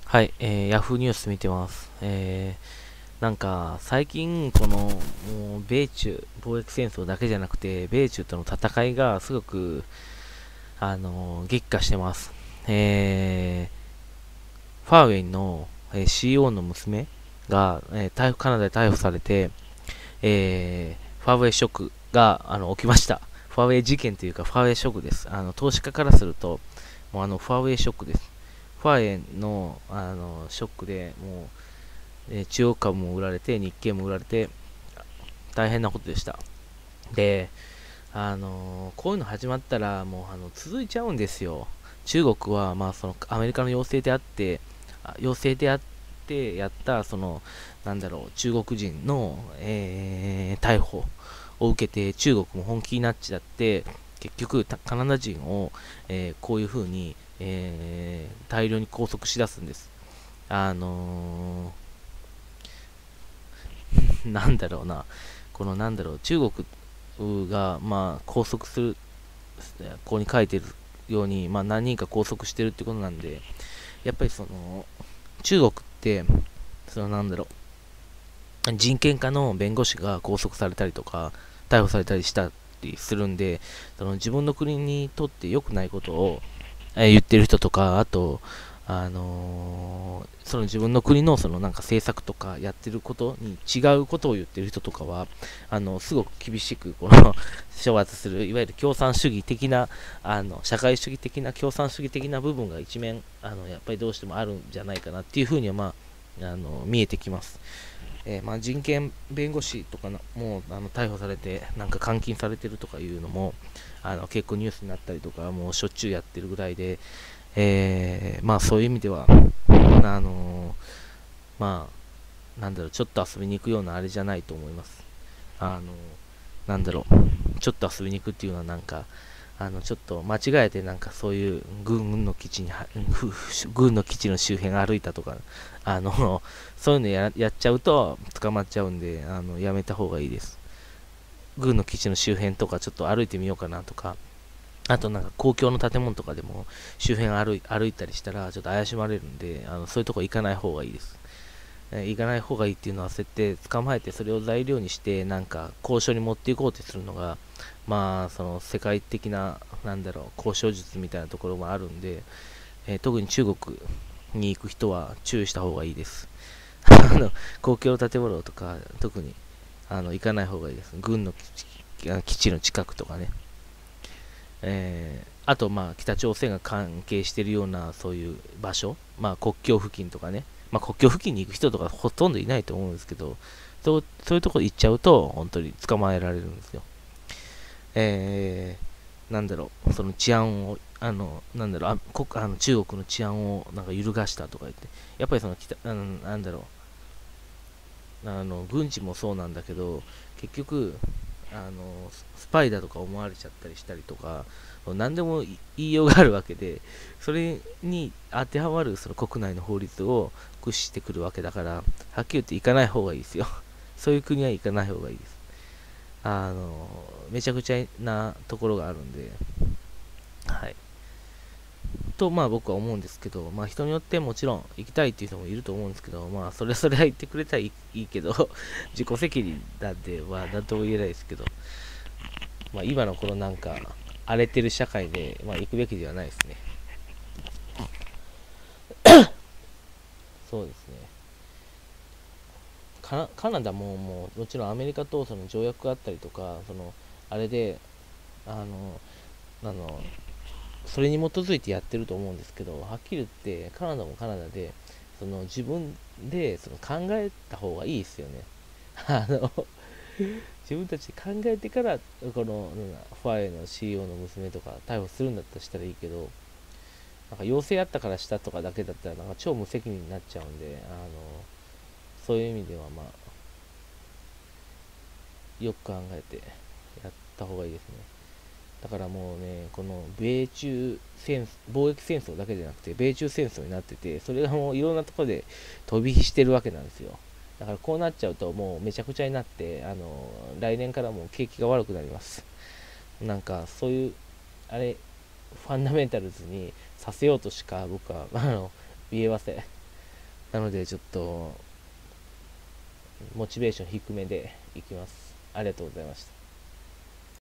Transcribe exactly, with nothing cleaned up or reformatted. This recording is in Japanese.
はい、えー、ヤフーニュース見てます。えー、なんか、最近、この、もう、米中、貿易戦争だけじゃなくて、米中との戦いがすごく、あのー激化してます。えー、ファーウェイの、えー シーイーオー の娘が、えー逮捕カナダで逮捕されて、えー、ファーウェイショックが、あの、起きました。ファーウェイ事件というか、ファーウェイショックです。あの、投資家からすると、もうあの、ファーウェイショックです。ファーウェイの、あの、ショックで、もう、えー中国株も売られて、日経も売られて、大変なことでした。で、あのーこういうの始まったら、もうあの続いちゃうんですよ。中国は、まあ、そのアメリカの要請であって、あ要請であってやった、その、なんだろう、中国人の、えー逮捕を受けて、中国も本気になっちゃって、結局、カナダ人を、えーこういうふうに、えー大量に拘束しだすんです。あのーなんだろうな、このなんだろう、中国が、まあ、拘束する、ここに書いてるように、まあ、何人か拘束してるってことなんで、やっぱりその、中国って、そのなんだろう、人権家の弁護士が拘束されたりとか、逮捕されたりしたりするんで、その自分の国にとって良くないことを、えー言ってる人とか、あと、あのーその自分の国のそのなんか政策とかやってることに違うことを言ってる人とかは、あのすごく厳しくこの処罰する、いわゆる共産主義的な、あの社会主義的な、共産主義的な部分が一面、あのやっぱりどうしてもあるんじゃないかなっていうふうには、まあ、あの見えてきます。えーまあ、人権弁護士とかのもうあの逮捕されて、なんか監禁されてるとかいうのも、あの結構ニュースになったりとか、もうしょっちゅうやってるぐらいで、えーまあそういう意味では、あのーまあ、なんだろう、ちょっと遊びに行くようなあれじゃないと思います。あのーなんだろう、ちょっと遊びに行くっていうのはなんか、あのちょっと間違えてなんかそういう軍の基地に軍の基地の周辺歩いたとか、あのそういうのややっちゃうと捕まっちゃうんで、あのやめた方がいいです。軍の基地の周辺とかちょっと歩いてみようかなとか、あとなんか公共の建物とかでも周辺歩い歩いたりしたらちょっと怪しまれるんで、あのそういうとこ行かない方がいいです。えー行かない方がいいっていうのは、設定捕まえてそれを材料にしてなんか交渉に持っていこうとするのが、まあその世界的な、なんだろう、交渉術みたいなところもあるんで、えー特に中国に行く人は注意した方がいいです。あの公共の建物とか特にあの行かない方がいいです。軍の基地の近くとかね。えーあと、まあ、北朝鮮が関係しているようなそういう場所、まあ、国境付近とかね、まあ、国境付近に行く人とかほとんどいないと思うんですけど、そうそういうところ行っちゃうと、本当に捕まえられるんですよ。えー、なんだろう、その治安を、あの、なんだろう、あ国あの中国の治安をなんか揺るがしたとか言って、やっぱりその北、あのなんだろう、あの軍事もそうなんだけど、結局、あのスパイだとか思われちゃったりしたりとか、何でも言いようがあるわけで、それに当てはまるその国内の法律を駆使してくるわけだから、はっきり言って行かない方がいいですよ。そういう国は行かない方がいいです。あのめちゃくちゃなところがあるんで、はい。と、まあ僕は思うんですけど、まあ人によってもちろん行きたいっていう人もいると思うんですけど、まあそれそれは言ってくれたらいいいいけど、自己責任なんで、まあなんとも言えないですけど、まあ今のこのなんか荒れてる社会で、まあ行くべきではないですね。そうですね。カナカナダももうもちろんアメリカとその条約があったりとか、そのあれで、あの、あの、それに基づいてやってると思うんですけど、はっきり言ってカナダもカナダで、その自分でその考えた方がいいですよね。あの自分たちで考えてから、このファイの シーイーオー の娘とか逮捕するんだったらしたらいいけど、なんか要請あったからしたとかだけだったらなんか超無責任になっちゃうんで、あのそういう意味ではまあよく考えてやった方がいいですね。だからもうね、この米中戦貿易戦争だけじゃなくて米中戦争になってて、それがもういろんなところで飛び火してるわけなんですよ。だからこうなっちゃうともうめちゃくちゃになって、あの来年からもう景気が悪くなります。なんかそういうあれファンダメンタルズにさせようとしか僕はあの見えません。 なのでちょっとモチベーション低めでいきます。ありがとうございました。